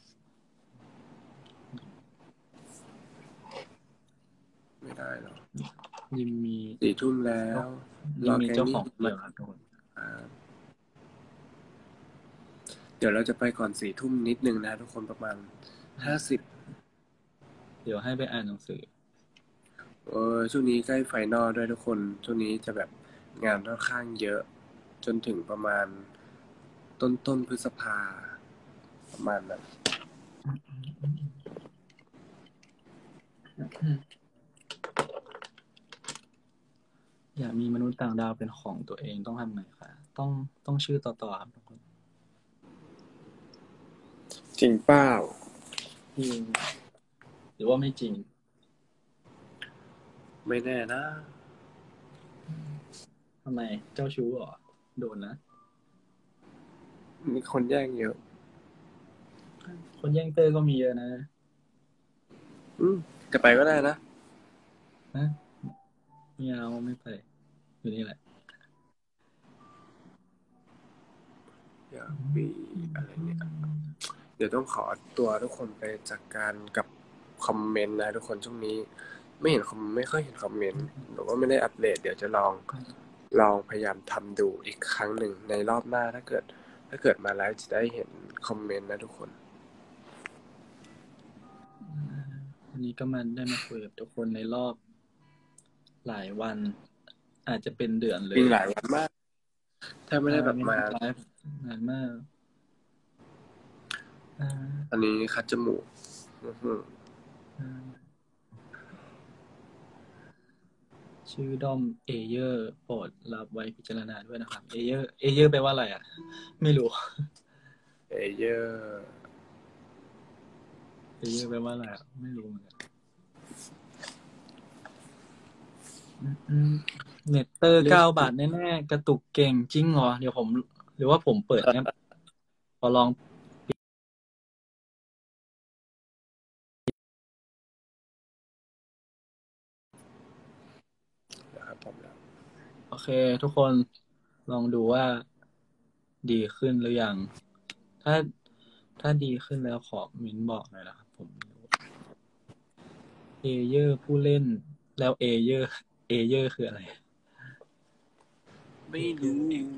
[SPEAKER 2] ไม่ได้หรอก
[SPEAKER 1] ยิ้มมี
[SPEAKER 2] สี่ทุ่มแล้ว ร
[SPEAKER 1] ยิ้ม
[SPEAKER 2] อ
[SPEAKER 1] มี
[SPEAKER 2] แกง
[SPEAKER 1] เจ้า
[SPEAKER 2] นี้
[SPEAKER 1] ของ
[SPEAKER 2] มา
[SPEAKER 1] เดียวครับทุกคน
[SPEAKER 2] ครับเดี๋ยวเราจะไปก่อนสี่ทุ่มนิดนึงนะทุกคนประมาณห้าสิบ
[SPEAKER 1] เดี๋ยวให้ไปอ่านหนังสือ
[SPEAKER 2] เออช่วงนี้ใกล้ไฟนอลด้วยทุกคน ช่วงนี้จะแบบงานค่อนข้างเยอะ จนถึงประมาณต้นต้นพฤษภาประมาณนั้น
[SPEAKER 1] อยากมีมนุษย์ต่างดาวเป็นของตัวเองต้องทำไงคะต้องต้องชื่อต่อต่อครับทุกคน
[SPEAKER 2] จริงเปล่า
[SPEAKER 1] จริงหรือว่าไม่จริง
[SPEAKER 2] ไม่แน่นะ
[SPEAKER 1] ทำไมเจ้าชู้เหรอโดนนะ
[SPEAKER 2] มีคนแย่งเยอะ
[SPEAKER 1] คนแย่งเตอร์ก็มีเยอะนะ
[SPEAKER 2] อืมจะไปก็ได้นะ
[SPEAKER 1] นะไม่เอาไม่ไป อยู่นี่แหละ
[SPEAKER 2] อยากมีอะไรเนี่ย เดี๋ยวต้องขอตัวทุกคนไปจัดการกับคอมเมนต์นะทุกคนช่วงนี้ ไม่เห็นคอมไม่ค่อยเห็นคอมเมนต์หรือว่าไม่ได้อัปเดตเดี๋ยวจะลองลองพยายามทำดูอีกครั้งหนึ่งในรอบหน้าถ้าเกิด ถ้าเกิดมาไลฟ์จะได้เห็นคอมเมนต์นะทุกคน
[SPEAKER 1] วันนี้ก็มาได้มาคุยกับทุกคนในรอบหลายวัน อาจจะเป็นเดือนเลย
[SPEAKER 2] มีหลายวันมาก ถ้าไม่ได้แบบมา
[SPEAKER 1] ไลฟ์นานมากอ่า
[SPEAKER 2] อันนี้คัดจมูกอื้อหือ
[SPEAKER 1] อ่าชื่อด้อมเอเยอร์โปรดรับไว้พิจารณาด้วยนะครับเอเยอร์เอเยอร์แปลว่าอะไรอ่ะ ไม่รู้
[SPEAKER 2] เอเยอร์
[SPEAKER 1] เอเยอร์แปลว่าอะไรอ่ะไม่รู้เหมือนกันอืมเน็ตเตอร์เก้าบาทแน่ๆกระตุกเก่งจริงเหรอเดี๋ยวผม หรือว่าผมเปิดแอปพอลอง
[SPEAKER 2] นะครับผมแล้ว
[SPEAKER 1] โอเค ทุกคนลองดูว่าดีขึ้นหรือยัง ถ้าถ้าดีขึ้นแล้วขอมินบอกหน่อยนะครับผมเอเยอร์ผู้เล่นแล้วเอเยอร์เอเยอร์คืออะไร
[SPEAKER 2] ไม่รู้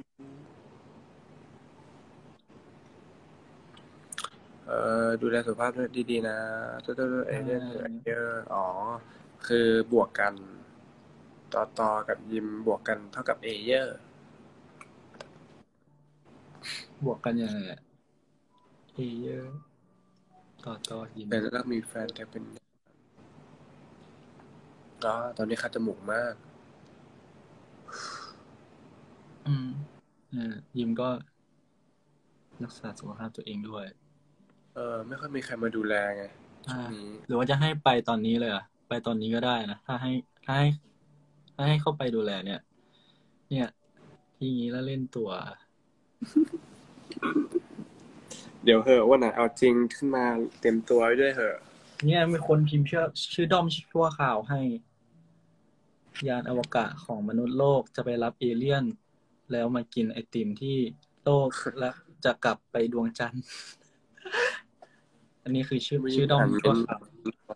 [SPEAKER 2] เอ่อดูแลสุขภาพดีๆนะตัวตัวเอเยอร์เอเยอร์อ๋อ คือบวกกัน ต่อต่อกับยิมบวกกันเท่ากับเอเยอร์
[SPEAKER 1] บวกกันยังไงอะเอเยอร์ต่อต่อยิน
[SPEAKER 2] แต่ถ้ามีแฟนจะเป็นอ๋อตอนนี้คัดจมูกมาก
[SPEAKER 1] อืมเออยิมก็รักษาสุขภาพตัวเองด้วย
[SPEAKER 2] เออ ไม่ค่อยมีใครมาดูแลไงช่
[SPEAKER 1] อ่าว
[SPEAKER 2] งนี้
[SPEAKER 1] หรือว่าจะให้ไปตอนนี้เลยเหรอ่ะไปตอนนี้ก็ได้นะถ้าให้ถ้าให้ถ้าให้เข้าไปดูแลเนี่ย เนี่ยทีนี้แล้วเล่นตัว
[SPEAKER 2] เดี๋ยวเหอะวันไหนเอาจริงขึ้นมาเต็มตัวไว้ด้วยเหอะ
[SPEAKER 1] เนี่ยมีคนพิมพ์ชื่อชื่อด้อมชั่วข่าวให้ ยานอวกาศของมนุษย์โลกจะไปรับเอเลี่ยน แล้วมากินไอติมที่โลก และจะกลับไปดวงจันทร์ อันนี้คือชื่อ
[SPEAKER 2] ไม่
[SPEAKER 1] ชื่อด้อม
[SPEAKER 2] อ่าน
[SPEAKER 1] ชั่ว
[SPEAKER 2] เป็น
[SPEAKER 1] ข่าว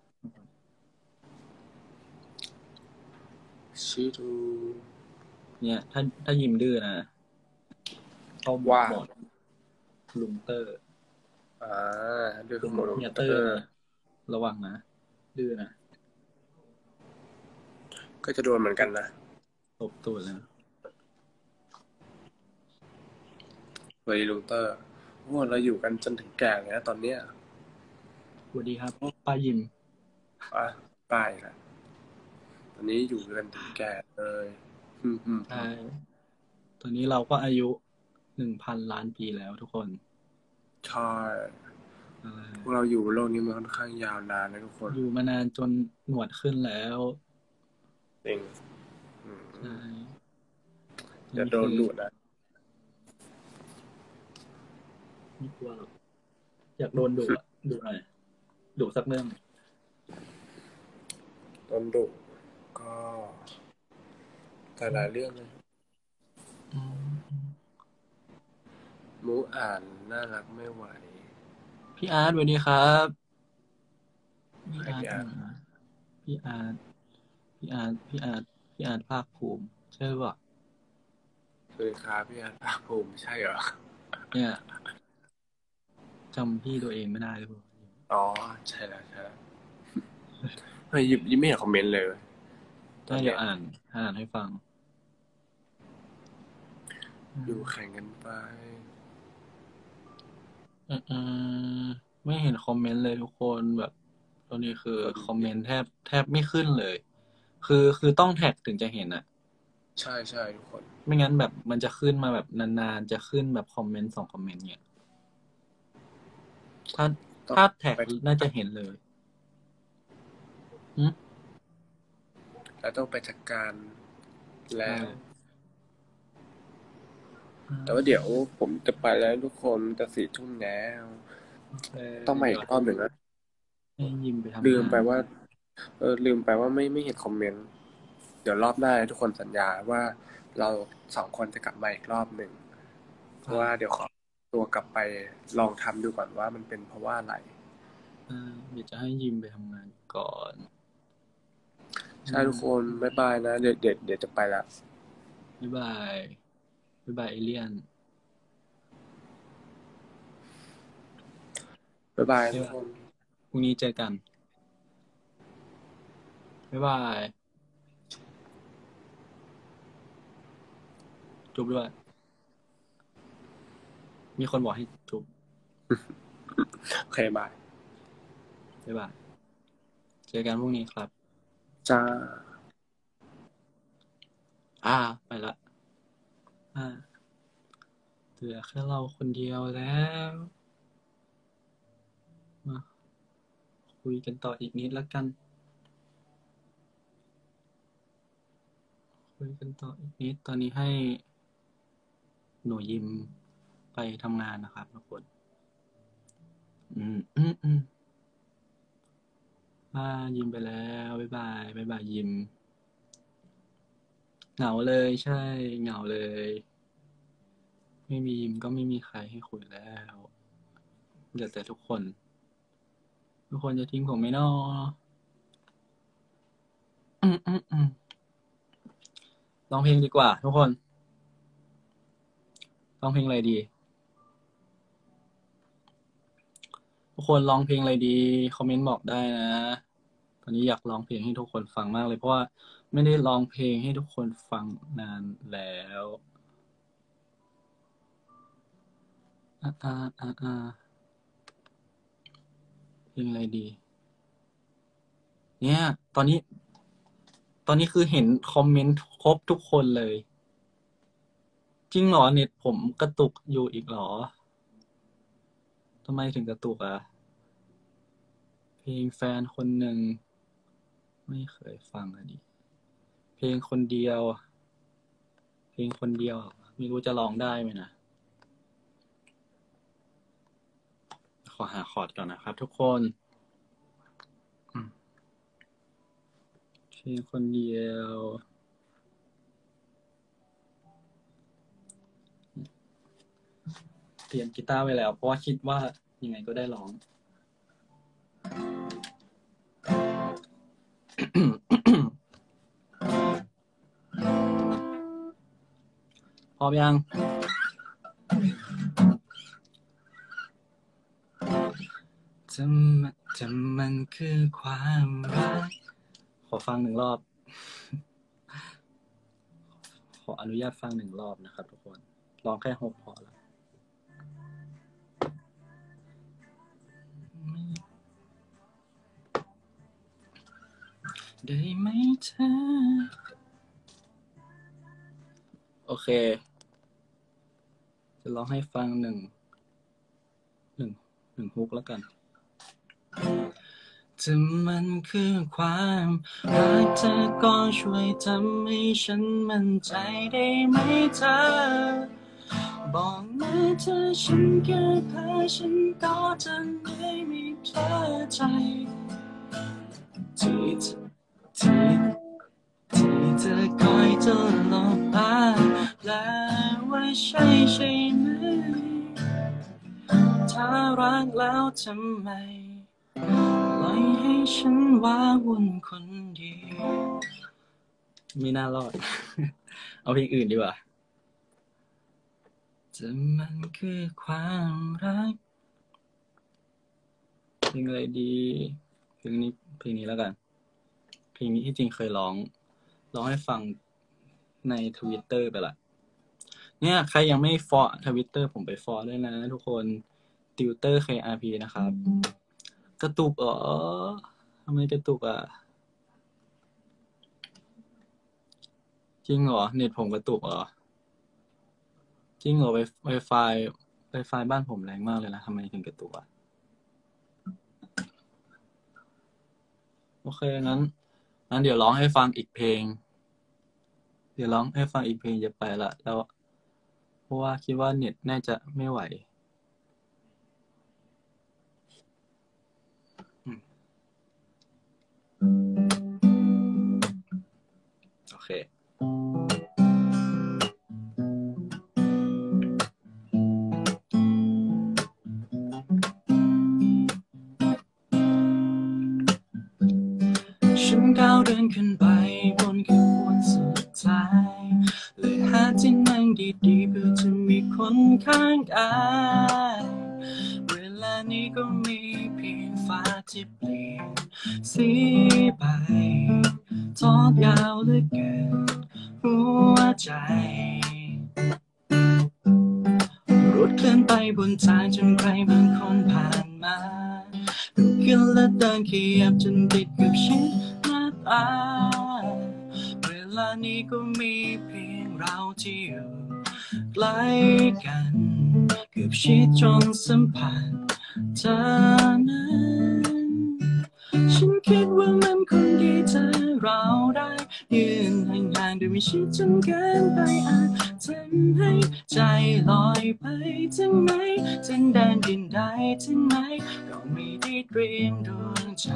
[SPEAKER 2] ชื่อดู
[SPEAKER 1] เนี่ย ถ้าถ้ายิมดื้อนะเข้า
[SPEAKER 2] ว่า
[SPEAKER 1] โหมดลุงเตอร์
[SPEAKER 2] อ่าดู
[SPEAKER 1] เป็น
[SPEAKER 2] โมโน
[SPEAKER 1] เฮีย
[SPEAKER 2] เต
[SPEAKER 1] เต
[SPEAKER 2] อ
[SPEAKER 1] อร์
[SPEAKER 2] ร์
[SPEAKER 1] นะระวังนะดื้อนะ
[SPEAKER 2] ก็จะโดนเหมือนกันนะ
[SPEAKER 1] ตบตูดเลยนะ
[SPEAKER 2] สวัสดีลุงเตอร์โอ้เราอยู่กันจนถึงแก่เลยนะตอนเนี้ย
[SPEAKER 1] สวัสดีครับป้ายิม
[SPEAKER 2] อ่ะป้ายนะตอนนี้อยู่กันถึงแก่เลยอืมอืม
[SPEAKER 1] ใช่ตอนนี้เราก็อายุหนึ่งพันล้านปีแล้วทุกคน
[SPEAKER 2] ใช่
[SPEAKER 1] เออ
[SPEAKER 2] พวกเราอยู่โลกนี้มาค่อนข้างยาวนานนะทุกคน
[SPEAKER 1] อยู่มานานจนหนวดขึ้นแล้ว
[SPEAKER 2] จริงอืม
[SPEAKER 1] ใช่
[SPEAKER 2] จะโดนดุนะ
[SPEAKER 1] ไม่กลัวหรอกอยากโดนดุอ่ะดุหน่อยดุสักเรื่อง
[SPEAKER 2] โดนดุก็แต่หลายเรื่องเลย
[SPEAKER 1] อืม
[SPEAKER 2] หมูอ่านน่ารักไม่ไหว
[SPEAKER 1] พี่อาร์ตสวัสดีครับพี่
[SPEAKER 2] ใคร
[SPEAKER 1] อาร์ต
[SPEAKER 2] พี่อาร์ต
[SPEAKER 1] พี่อาร์ตพี่อาร์ตพี่อาร์ตพี่อาร์ตภาคภูมิใช่ป่ะ
[SPEAKER 2] สวัสดีครับพี่อาร์ตภาคภูมิใช่เหรอ
[SPEAKER 1] เนี่ยจำพี่ตัวเองไม่ได้หรือเปล่า
[SPEAKER 2] อ๋อใช่แล้วใช่แล้วเฮ้ยยิบยิบไม่เห็นคอมเมนต์เลยตอ
[SPEAKER 1] ได้
[SPEAKER 2] น
[SPEAKER 1] เดี๋
[SPEAKER 2] เนี้
[SPEAKER 1] ย
[SPEAKER 2] ยว
[SPEAKER 1] อ่านอ่านให้ฟัง
[SPEAKER 2] อยู่แข่งกันไป
[SPEAKER 1] เออเออไม่เห็นคอมเมนต์เลยทุกคนแบบตอนนี้คือ
[SPEAKER 2] คน
[SPEAKER 1] คอมเมนต์แทบแทบไม่ขึ้นเลย คือคือต้องแท็กถึงจะเห็นอะ
[SPEAKER 2] ใช่ใช่ทุกคน
[SPEAKER 1] ไม่งั้นแบบมันจะขึ้นมาแบบนานๆจะขึ้นแบบคอมเมนต์สองคอมเมนต์เนี่ยถ้า
[SPEAKER 2] ต้อง
[SPEAKER 1] ถ้าแท็ก
[SPEAKER 2] ไป
[SPEAKER 1] น่าจะเห็นเลยหึ
[SPEAKER 2] แล้วต้องไปจัดการแล้
[SPEAKER 1] ใช่
[SPEAKER 2] ว แต่ว่าเดี๋ยวผมจะไปแล้วทุกคนจะสี่ทุ่มแล้ว
[SPEAKER 1] เออ
[SPEAKER 2] ต้องมาอีกรอบหนึ่งนะ
[SPEAKER 1] ให้ยิมไปทำ
[SPEAKER 2] ลืม
[SPEAKER 1] งาน
[SPEAKER 2] ไปว่า เออลืมไปว่าไม่ไม่เห็นคอมเมนต์ เดี๋ยวรอบหน้าทุกคนสัญญาว่าเราสองคนจะกลับมาอีกรอบหนึ่งเพราะว่าเดี๋ยวขอตัวกลับไปลองทำดูก่อนว่ามันเป็นเพราะว่าอะไร
[SPEAKER 1] เออเดี๋ยวจะให้ยิมไปทำงานก่อน
[SPEAKER 2] ใช่ทุกคนบ๊ายบายนะเดี๋ยวเดี๋ยวเดี๋ยวจะไปละ
[SPEAKER 1] บ๊ายบายบ๊ายบายเอเลี่ยน
[SPEAKER 2] บ๊ายบายทุกคน
[SPEAKER 1] พรุ่งนี้เจอกันบ๊ายบายจุ๊บด้วย มีคนบอกให้จุ๊บ
[SPEAKER 2] โอเคบาย
[SPEAKER 1] บ๊ายบาย เจอกันพรุ่งนี้ครับ
[SPEAKER 2] จ้า
[SPEAKER 1] อ่า ไปละ อ่าเหลือแค่เราคนเดียวแล้ว มาคุยกันต่ออีกนิดแล้วกัน คุยกันต่ออีกนิด ตอนนี้ให้หนูยิมไปทำงานนะครับทุกคน อืม อืม อืมอ่ายิมไปแล้วบ๊ายบายบ๊ายบายยิม เหงาเลยใช่ เหงาเลย ไม่มียิมก็ไม่มีใครให้คุยแล้วเหลือแต่ทุกคน ทุกคนจะทิ้งผมไหมน้ออืม อืม อืมร้องเพลงดีกว่า ทุกคน ร้องเพลงอะไรดี ทุกคนร้องเพลงอะไรดี คอมเมนต์บอกได้นะ ตอนนี้อยากร้องเพลงให้ทุกคนฟังมากเลย เพราะว่าไม่ได้ร้องเพลงให้ทุกคนฟังนานแล้วอ่าอ่าอ่าอ่าเพลงอะไรดี เนี่ย ตอนนี้ ตอนนี้คือเห็นคอมเมนต์ครบทุกคนเลย จริงเหรอเน็ตผมกระตุกอยู่อีกเหรอทำไมถึงกระตุกอ่ะ เพลงแฟนคนหนึ่งไม่เคยฟังอ่ะดิ เพลงคนเดียว เพลงคนเดียวไม่รู้จะร้องได้ไหมนะ ขอหาคอร์ดก่อนนะครับทุกคนอืมเพลงคนเดียวเตรียมกีตาร์ไว้แล้ว เพราะว่าคิดว่ายังไงก็ได้ร้อง พร้อมยัง จะมันจะมันคือความรัก ขอฟังหนึ่งรอบ ขออนุญาตฟังหนึ่งรอบนะครับทุกคนร้องแค่หกพอแล้วได้ไหมเธอ โอเค จะร้องให้ฟังหนึ่ง หนึ่ง หนึ่งฮุกแล้วกัน จะมันคือความรักเธอก็ช่วยทำให้ฉันมั่นใจได้ไหมเธอ บอกมาเธอฉันแค่เพ้อฉันก็จะไม่มีเธอใจที่ที่ที่เธอคอยจะหลอกตาแปลว่าใช่ใช่ไหมถ้ารักแล้วทำไมปล่อยให้ฉันว้าวุ่นคนเดียวไม่น่ารอด เอาเพลงอื่นดีกว่าจะมันคือความรักเพลงอะไรดีเพลงนี้เพลงนี้แล้วกันเพลงนี้ที่จริงเคยร้องร้องให้ฟังใน Twitter ไปละเนี่ยใครยังไม่ฟอล Twitter ผมไปฟอลด้วยนะทุกคน Tutor เค อาร์ พี นะครับกระตุกเหรอทำไมกระตุกอ่ะจริงเหรอเน็ตผมกระตุกเหรอจริงเหรอ Wi-Fi Wi-Fi บ้านผมแรงมากเลยนะทำไมถึงกระตุกอ่ะโอเคงั้นงั้นเดี๋ยวร้องให้ฟังอีกเพลงเดี๋ยวร้องให้ฟังอีกเพลงจะไปละแล้วเพราะว่าคิดว่าเน็ตน่าจะไม่ไหวโอเคฉันก้าวเดินขึ้นไปบนขบวนสุดท้ายเลยหาที่นั่งดีๆเพื่อจะมีคนข้างกายเวลานี้ก็มีเพียงฟ้าที่เปลี่ยนสีไปยาวเหลือเกินหัวใจรถเคลื่อนไปบนทางจนใครบางคนผ่านมาลุกขึ้นและเดินขยับจนติดกับชิดหน้าตาเวลานี้ก็มีเพียงเราที่อยู่ใกล้กันเกือบชิดจนสัมผัสเธอนั้นฉันคิดว่ามันคงดีถ้าเราได้ยืนห่างๆโดยไม่ชิดจนเกินไปอาจทำให้ใจลอยไปถึงไหนถึงแดนดินใดถึงไหนก็ไม่ได้เตรียมดวงใจ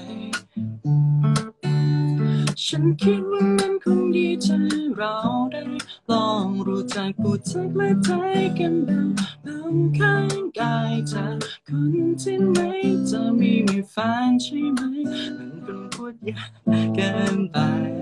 [SPEAKER 1] ฉันคิดว่ามันคงดีถ้าเราได้ลองรู้จักพูดทักและใจกันเบาเบาข้างกายจากคนที่ไหนจะมีมีแฟนใช่ไหมมันเป็นพูดยากเกินไป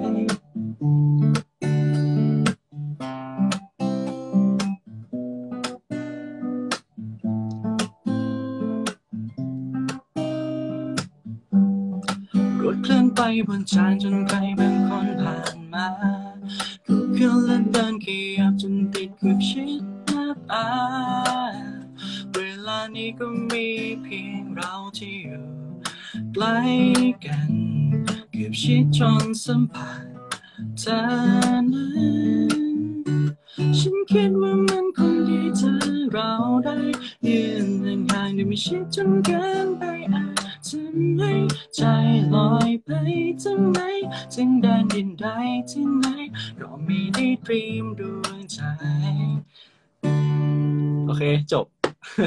[SPEAKER 1] รถเคลื่อนไปบนทางจนใครบางคนผ่านมาลุกขึ้นและเดินขยับจนติดกับชิดหน้าตาเวลานี้ก็มีเพียงเราที่อยู่ใกล้กันเกือบชิดจนสัมผัสเธอนั้นฉันคิดว่ามันคงดีถ้าเราได้ยืนห่างๆโดยไม่ชิดจนเกินไปอาจทำให้ใจลอยไปถึงไหนถึงแดนดินใดที่ไหนก็ไม่ได้เตรียมดวงใจโอเคจบ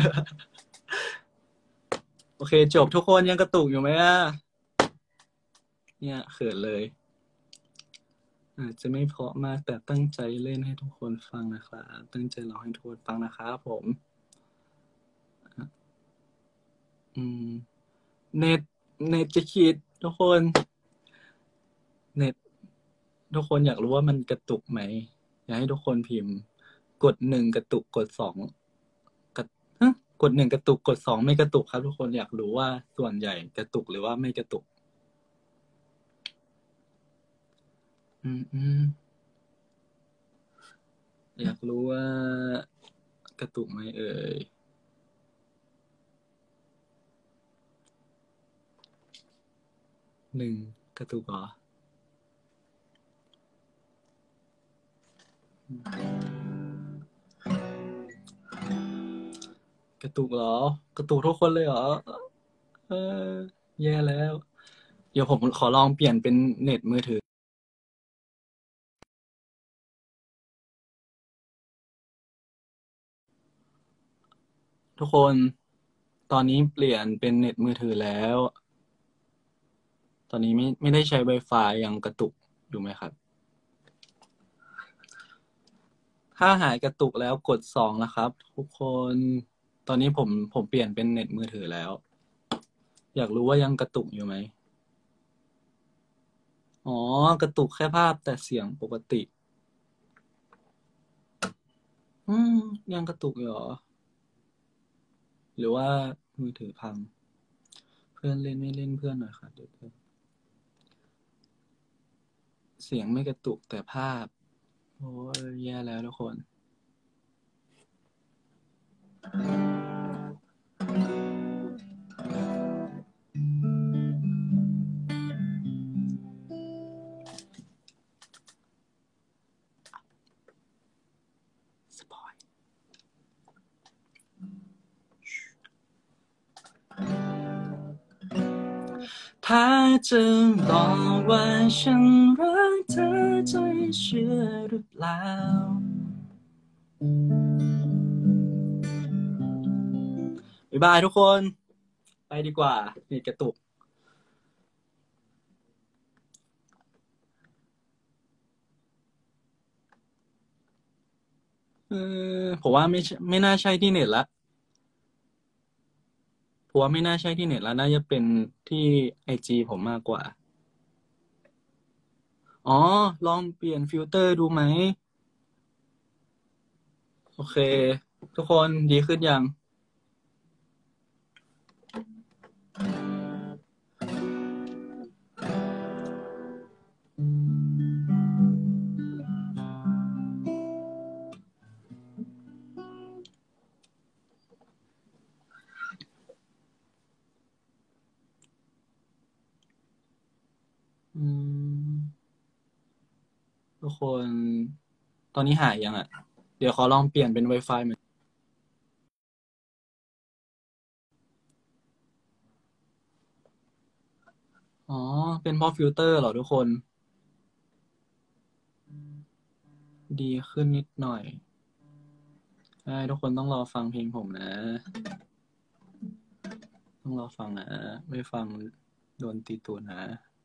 [SPEAKER 1] โอเคจบทุกคนยังกระตุกอยู่ไหมอ่ะเนี่ยเขินเลยอาจจะไม่เพราะมากแต่ตั้งใจเล่นให้ทุกคนฟังนะครับตั้งใจร้องให้ทุกคนฟังนะครับผมอืมเน็ตเน็ตจะคิดทุกคนเน็ตทุกคนอยากรู้ว่ามันกระตุกไหมอยากให้ทุกคนพิมพ์กดหนึ่งกระตุกกดสองกระฮะกดหนึ่งกระตุกกดสองไม่กระตุกครับทุกคนอยากรู้ว่าส่วนใหญ่กระตุกหรือว่าไม่กระตุกอืมอืมอยากรู้ว่ากระตุกไหมเอ่ยหนึ่งกระตุกเหรอกระตุกเหรอกระตุกทุกคนเลยเหรอเออแย่แล้ว เดี๋ยวผมขอลองเปลี่ยนเป็นเน็ตมือถือทุกคนตอนนี้เปลี่ยนเป็นเน็ตมือถือแล้ว ตอนนี้ไม่ไม่ได้ใช้ Wi-Fi ยังกระตุกอยู่ไหมครับ ถ้าหายกระตุกแล้วกดสองนะครับทุกคน ตอนนี้ผมผมเปลี่ยนเป็นเน็ตมือถือแล้ว อยากรู้ว่ายังกระตุกอยู่ไหมอ๋อกระตุกแค่ภาพแต่เสียงปกติ อืมยังกระตุกอยู่เหรอ หรือว่ามือถือพัง เพื่อนเล่นไม่เล่นเพื่อนหน่อยค่ะเดี๋ยวเพื่อนเสียงไม่กระตุกแต่ภาพ โอ้ยแย่แล้วทุกคนสปอยถ้าจะบอกว่าฉันรักเธอจะเชื่อหรือเปล่าบ๊ายบายทุกคนไปดีกว่าเน็ตกระตุกเออผมว่าไม่ไม่น่าใช่ที่เน็ตละผมว่าไม่น่าใช่ที่เน็ตแล้วน่าจะเป็นที่ไอจีผมมากกว่าอ๋อลองเปลี่ยนฟิลเตอร์ดูไหมโอเคทุกคนดีขึ้นยังทุกคน ตอนนี้หายยังอ่ะ เดี๋ยวขอลองเปลี่ยนเป็น Wi-Fi เหมือนอ๋อ เป็นเพราะฟิลเตอร์เหรอทุกคน ดีขึ้นนิดหน่อยใช่ทุกคนต้องรอฟังเพลงผมนะ ต้องรอฟังนะ ไม่ฟังโดนตีตูดนะ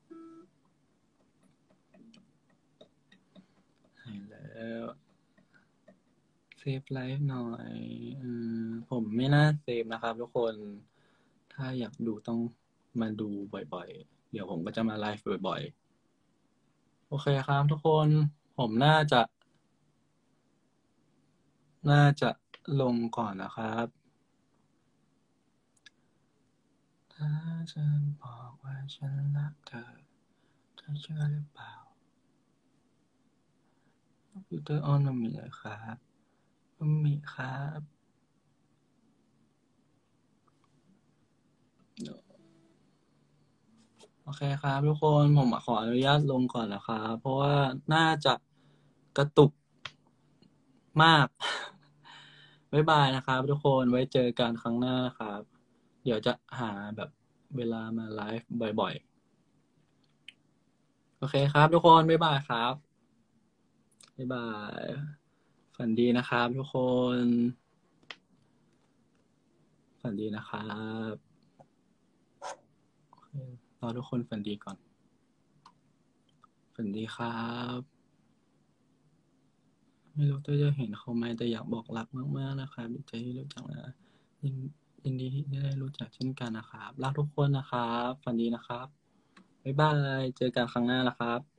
[SPEAKER 1] หายแล้ว เซฟไลฟ์หน่อยเออผมไม่น่าเซฟนะครับทุกคน ถ้าอยากดูต้องมาดูบ่อยๆ เดี๋ยวผมก็จะมาไลฟ์บ่อยๆ โอเคครับทุกคน ผมน่าจะ น่าจะลงก่อนนะครับ ถ้าฉันบอกว่าฉันรักเธอเธอเชื่อหรือเปล่าคอมพิวเตอร์ออนมันมีเลยครับมันมีครับ โอเคครับทุกคนผมขออนุญาตลงก่อนนะครับ เพราะว่าน่าจะกระตุกมาก บ๊ายบายนะครับทุกคนไว้เจอกันครั้งหน้าครับ เดี๋ยวจะหาแบบเวลามาไลฟ์บ่อยๆ โอเคครับทุกคนบ๊ายบายครับบ๊ายบายฝันดีนะครับทุกคนฝันดีนะครับโอเครอทุกคนฝันดีก่อนฝันดีครับไม่รู้ตัวจะเห็นเขาไหมแต่อยากบอกรักมากๆนะครับดีใจที่รู้จักนะยินยินดีที่ได้รู้จักเช่นกันนะครับรักทุกคนนะครับฝันดีนะครับบ๊ายบายเจอกันครั้งหน้านะครับ